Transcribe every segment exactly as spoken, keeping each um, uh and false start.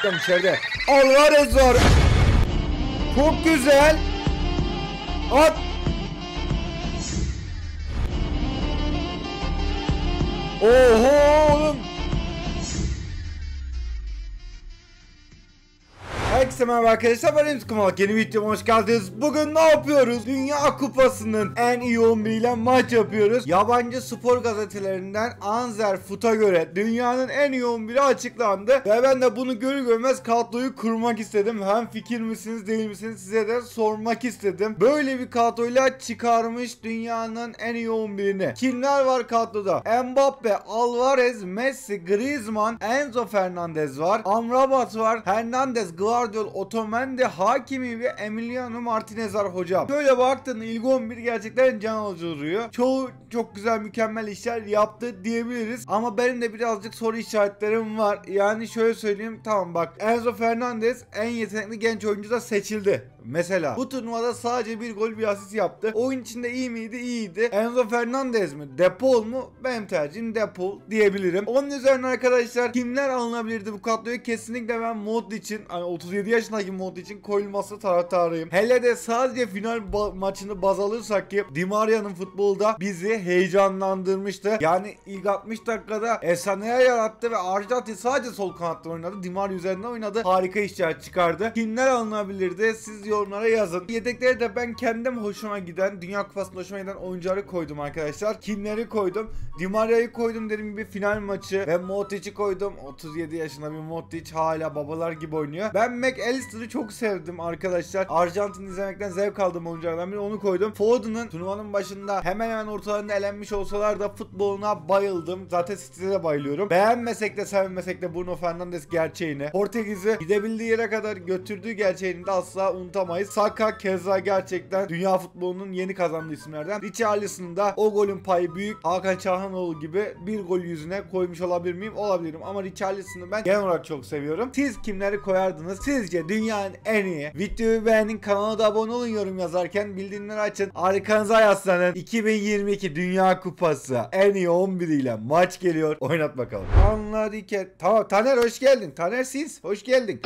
içeride. Alvarez var. Çok güzel. At. Oho oğlum. Herkese merhaba arkadaşlar, ben Emre Kumalak. Yeni videoma hoş geldiniz. Bugün ne yapıyoruz? Dünya Kupası'nın en iyi on bir ile maç yapıyoruz. Yabancı spor gazetelerinden Anzer Fut'a göre dünyanın en iyi on biri açıklandı. Ve ben de bunu görür görmez kadroyu kurmak istedim. Hem fikir misiniz değil misiniz size de sormak istedim. Böyle bir kadroyla çıkarmış dünyanın en iyi on birini. Kimler var kadroda? Mbappe, Alvarez, Messi, Griezmann, Enzo Fernandez var. Amrabat var. Hernandez, Guardiola, Otamendi, Hakimi ve Emiliano Martinez var hocam. Şöyle baktığında ilk on bir gerçekten can alıcı duruyor. Çoğu çok güzel mükemmel işler yaptı diyebiliriz. Ama benim de birazcık soru işaretlerim var. Yani şöyle söyleyeyim, tamam bak, Enzo Fernandez en yetenekli genç oyuncu da seçildi. Mesela bu turnuvada sadece bir gol bir asist yaptı. Oyun içinde iyi miydi? İyiydi. Enzo Fernandez mi? Depol mu? Benim tercihim Depol diyebilirim. Onun üzerine arkadaşlar kimler alınabilirdi bu kadroyu? Kesinlikle ben Modric'in, hani otuz yedi yaşındaki Modric'in koyulması taraftarıyım. Hele de sadece final ba maçını baz alırsak ki Di Maria'nın futbolda bizi heyecanlandırmıştı. Yani ilk altmış dakikada efsaneler yarattı ve Arjantin sadece sol kanatta oynadı. Di Maria üzerinden oynadı. Harika işler çıkardı. Kimler alınabilirdi? Siz yorumlara yazın. Yedekleri de ben kendim hoşuma giden, Dünya Kupası'nda hoşuma giden oyuncuları koydum arkadaşlar. Kimleri koydum? Di Maria'yı koydum dediğim gibi final maçı ve Modric'i koydum. otuz yedi yaşında bir Modric hala babalar gibi oynuyor. Ben McAllister'ı çok sevdim arkadaşlar. Arjantin izlemekten zevk aldığım oyunculardan biri, onu koydum. Foden'ın turnuvanın başında hemen hemen ortalarında elenmiş olsalar da futboluna bayıldım. Zaten City'de de bayılıyorum. Beğenmesek de sevmesek de Bruno Fernandes gerçeğini, Portekiz'i gidebildiği yere kadar götürdüğü gerçeğini de asla unutamayız. Saka keza gerçekten dünya futbolunun yeni kazandığı isimlerden. Richarlison'ın da o golün payı büyük. Hakan Çalhanoğlu gibi bir gol yüzüne koymuş olabilir miyim? Olabilirim ama Richarlison'ı ben genel olarak çok seviyorum. Siz kimleri koyardınız? Sizce dünyanın en iyi? Videoyu beğenin, kanala da abone olun, yorum yazarken bildirimleri açın. Arkanıza yaslanın. iki bin yirmi iki Dünya Kupası en iyi on bir ile maç geliyor. Oynat bakalım. Anladık ki. Tamam Taner, hoş geldin. Taner siz hoş geldin.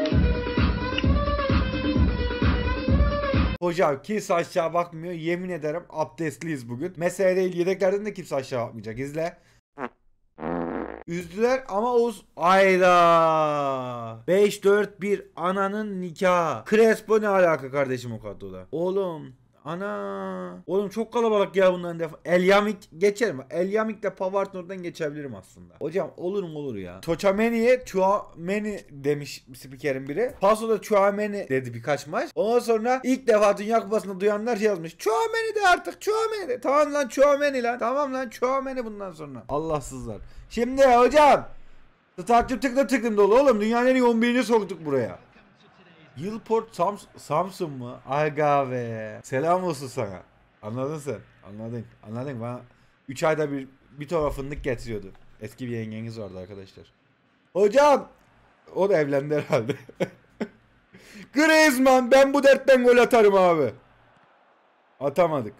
Hocam kimse aşağı bakmıyor, yemin ederim abdestliyiz bugün. Mesele değil, yedeklerden de kimse aşağı bakmayacak, izle. Üzdüler ama Oğuz ayda beş dört bir ananın nikahı. Crespo ne alaka kardeşim o kadroda? Oğlum ana. Oğlum çok kalabalık ya bunların defa. Elyamik geçerim. Elyamik de Pavard'ın oradan geçebilirim aslında. Hocam olur mu olur ya. Tchouaméni'ye Tchouaméni demiş spikerin biri. Paso'da Tchouaméni dedi birkaç maç. Ondan sonra ilk defa Dünya Kupası'nda duyanlar şey yazmış. Tchouaméni de artık, Tchouaméni de. Tamam lan Tchouaméni lan. Tamam lan Tchouaméni bundan sonra. Allahsızlar. Şimdi hocam stadyum tıklım tıklım dolu oğlum. Dünyanın en iyi on birini soktuk buraya. Yılport Sams Samsun mu? Aga be. Selam olsun sana. Anladın sen. Anladın. Anladın. Bana üç ayda bir bir torba fındık getiriyordu. Eski bir yengeniz vardı arkadaşlar. Hocam. O da evlendi herhalde. Griezmann, ben bu dertten gol atarım abi. Atamadık.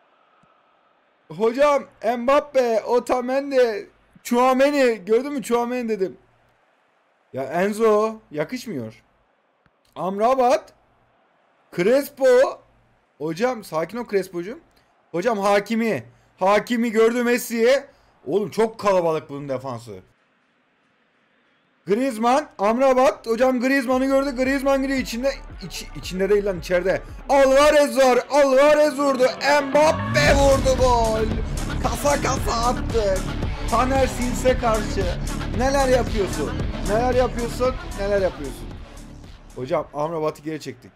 Hocam Mbappe, Otamendi, Tchouaméni. Gördün mü Tchouaméni dedim. Ya Enzo yakışmıyor. Amrabat, Crespo. Hocam sakin ol Crespo'cum. Hocam Hakimi. Hakimi gördü Messi'ye. Oğlum çok kalabalık bunun defansı. Griezmann, Amrabat. Hocam Griezmann'ı gördü. Griezmann giriyor içinde. İç, içinde değil lan, içeride. Alvarez var. Alvarez vurdu. Mbappe vurdu gol. Kasa kasa attı. Taner Sils'e karşı. Neler yapıyorsun? Neler yapıyorsun? Neler yapıyorsun? Hocam Amrabat'ı geri çektik.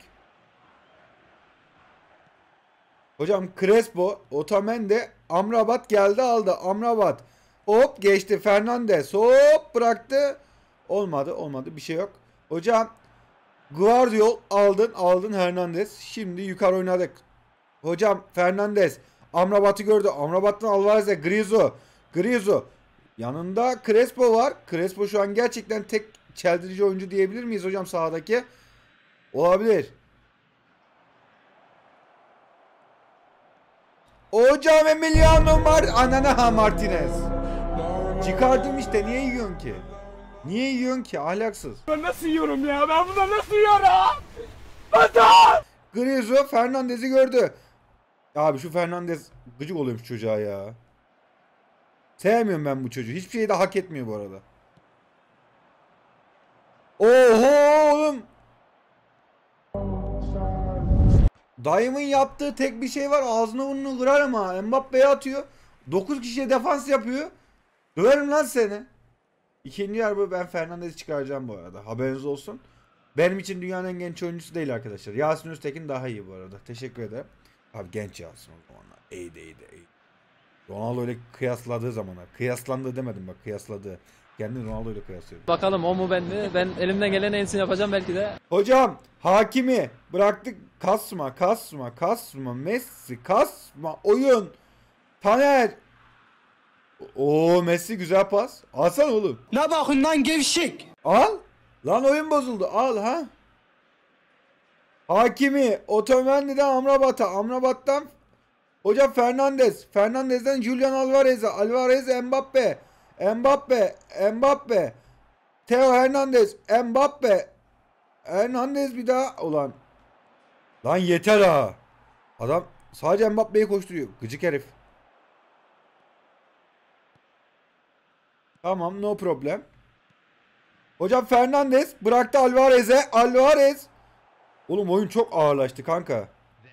Hocam Crespo, Otamendi, Amrabat geldi aldı. Amrabat hop geçti. Fernandez hop bıraktı. Olmadı olmadı bir şey yok. Hocam Guardiola aldın aldın Hernandez. Şimdi yukarı oynadık. Hocam Fernandez Amrabat'ı gördü. Amrabat'tan Alvarez'e Griezmann. Griezmann. Yanında Crespo var. Crespo şu an gerçekten tek çeldirici oyuncu diyebilir miyiz hocam sahadaki? Olabilir. Hocam Emiliano Mar Anana Martinez. Çıkardım işte, niye yiyorsun ki? Niye yiyorsun ki ahlaksız? Ben nasıl yiyorum ya? Ben bunu nasıl yiyorum? Bata! Griezmann Fernandez'i gördü. Abi şu Fernandez gıcık oluyormuş çocuğa ya. Sevmiyorum ben bu çocuğu. Hiçbir şeyi de hak etmiyor bu arada. Oho oğlum. Dayımın yaptığı tek bir şey var. Ağzını burnunu kırarım ha. Mbappe'ye atıyor. dokuz kişiye defans yapıyor. Döverim lan seni. İkinci yarı ben Fernandez'i çıkaracağım bu arada. Haberiniz olsun. Benim için dünyanın en genç oyuncusu değil arkadaşlar. Yasin Öztekin daha iyi bu arada. Teşekkür ederim. Abi genç Yasin o zamanlar. İyiydi iyiydi iyiydi. Ronaldo ile kıyasladığı zamanlar. Kıyaslandı demedim bak, kıyasladı. Kendini Ronaldo ile kıyaslıyor. Bakalım o mu ben mi? Ben elimden gelen en iyisini yapacağım belki de. Hocam Hakimi bıraktık, kasma kasma kasma Messi kasma oyun. Taner. Oo Messi güzel pas. Alsana oğlum. Ne bakın lan gevşek. Al. Lan oyun bozuldu. Al ha. Hakimi Otamendi'den Amrabat'a, Amrabat'tan hocam Fernandez, Fernandez'den Julian Alvarez'e, Alvarez Mbappe, Mbappe, Mbappe, Theo Hernandez, Mbappe, Hernandez bir daha ulan. Lan yeter ha. Adam sadece Mbappe'yi koşturuyor. Gıcık herif. Tamam, no problem. Hocam Fernandez bıraktı Alvarez'e. Alvarez. Oğlum oyun çok ağırlaştı kanka.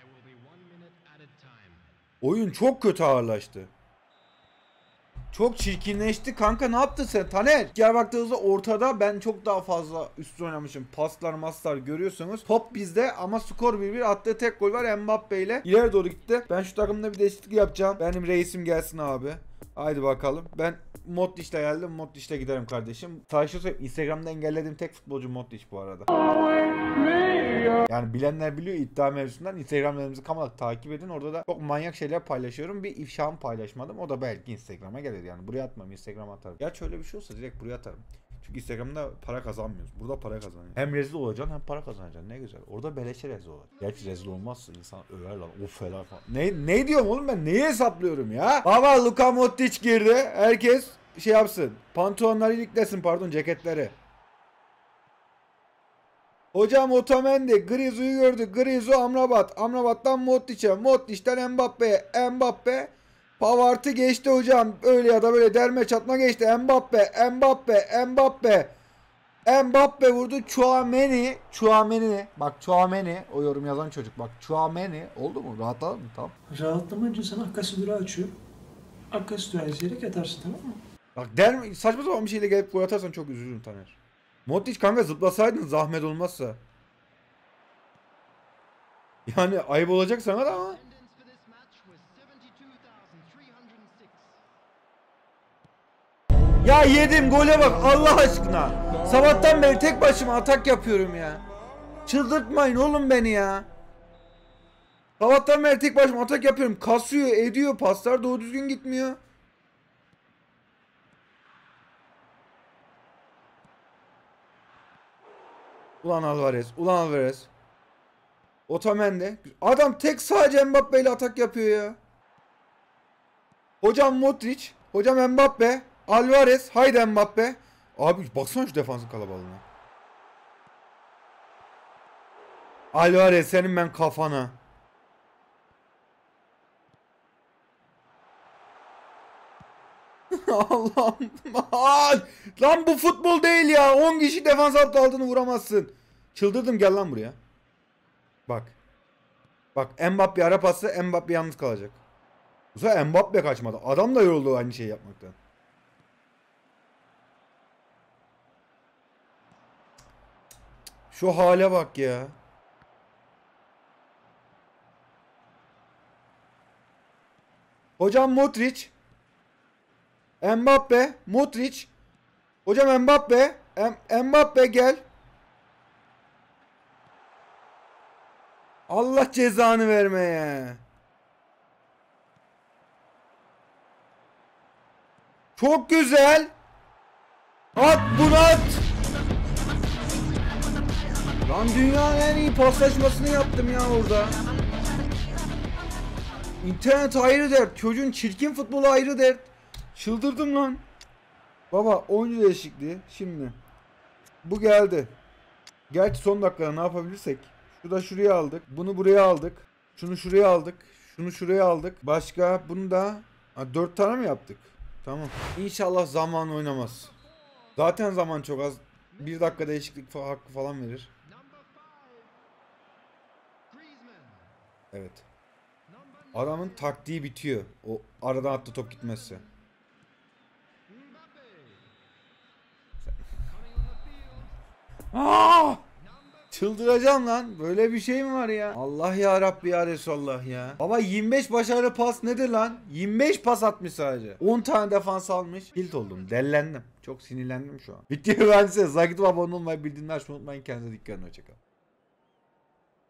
Oyun çok kötü ağırlaştı. Çok çirkinleşti kanka, ne yaptın sen Taner? Gel baktığınızda ortada ben çok daha fazla üstün oynamışım. Paslar maslar görüyorsunuz. Top bizde ama skor bir bir. Attığı tek gol var Mbappe ile. İleri doğru gitti. Ben şu takımda bir değişiklik yapacağım. Benim reisim gelsin abi. Haydi bakalım. Ben Modric'le geldim. Modric'le giderim kardeşim. Sadece söyleyeyim, Instagram'da engellediğim tek futbolcu Modric bu arada. Yani bilenler biliyor, iddia mevzusundan Instagram'larımızı kamerayla takip edin. Orada da çok manyak şeyler paylaşıyorum. Bir ifşamı paylaşmadım. O da belki Instagram'a gelir yani. Buraya atmam, Instagram'a atarım. Gerçi öyle bir şey olsa direkt buraya atarım. Çünkü Instagram'da para kazanmıyoruz. Burada para kazanıyoruz. Hem rezil olacaksın hem para kazanacaksın. Ne güzel. Orada beleşe rezil olacaksın. Gerçi rezil olmazsa insan över lan. Of helal falan. Ne, ne diyorum oğlum ben? Neyi hesaplıyorum ya? Baba Luka Modric girdi. Herkes şey yapsın. Pantolonları iliklesin, pardon, ceketleri. Hocam Otamendi Griezmann'u gördü. Griezmann Amrabat. Amrabat'tan Modric'e. Modric'ten Mbappe'ye. Mbappe Pavard'ı geçti hocam. Öyle ya da böyle derme çatma geçti. Mbappe, Mbappe, Mbappe. Mbappe vurdu. Chouameni. Chouameni. Bak Chouameni. O yorum yazan çocuk. Bak Chouameni. Oldu mu? Rahatladın mı? Tamam. Rahatlamayınca sana Akasya durağı açıyor. Akasya durağı izleyerek yatarsın, tamam mı? Bak derme, saçma sapan bir şeyle gelip gol atarsan çok üzülürüm Taner. Modric kanka zıplasaydın zahmet olmazsa. Yani ayıp olacak sana da ama. Ya yedim gole bak Allah aşkına. Sabahtan beri tek başıma atak yapıyorum ya. Çıldırtmayın oğlum beni ya. Sabahtan beri tek başıma atak yapıyorum. Kasıyor, ediyor, paslar doğru düzgün gitmiyor. Ulan Alvarez, ulan Alvarez. Otamendi. Adam tek sadece Mbappe ile atak yapıyor ya. Hocam Modric, hocam Mbappe, Alvarez, haydi Mbappe. Abi baksana şu defansın kalabalığına. Alvarez senin ben kafana. Allah'ım. Lan bu futbol değil ya. on kişi defans hattı altını vuramazsın. Çıldırdım, gel lan buraya. Bak. Bak Mbappe ara pası, Mbappe yalnız kalacak. Bu sefer Mbappe kaçmadı. Adam da yoruldu aynı şeyi yapmaktan. Şu hale bak ya. Hocam Modric. Mbappe, Modric. Hocam Mbappe, M Mbappe gel. Allah cezanı vermeye. Çok güzel. At bunu at. Lan dünyanın en iyi paslaşmasını yaptım ya orada. İnternet ayrı dert. Çocuğun çirkin futbolu ayrı dert. Çıldırdım lan. Baba oyuncu değişikliği şimdi. Bu geldi. Gerçi son dakikada ne yapabilirsek. Şu da şuraya aldık. Bunu buraya aldık. Şunu şuraya aldık. Şunu şuraya aldık. Başka bunu da ha, dört tane mi yaptık? Tamam. İnşallah zaman oynamaz. Zaten zaman çok az. Bir dakika değişiklik fa- hakkı falan verir. Evet. Adamın taktiği bitiyor. O aradan attı top gitmezse. Aa! Çıldıracağım lan. Böyle bir şey mi var ya? Allah ya Rabbi ya Resulallah ya. Baba yirmi beş başarılı pas nedir lan? yirmi beş pas atmış sadece. on tane defans almış. Tilt oldum. Dellendim. Çok sinirlendim şu an. Videoyu beğendiyseniz like atıp abone olmayı, bildirimleri açmayı unutmayın. Kendinize dikkat edin. Hoşçakalın.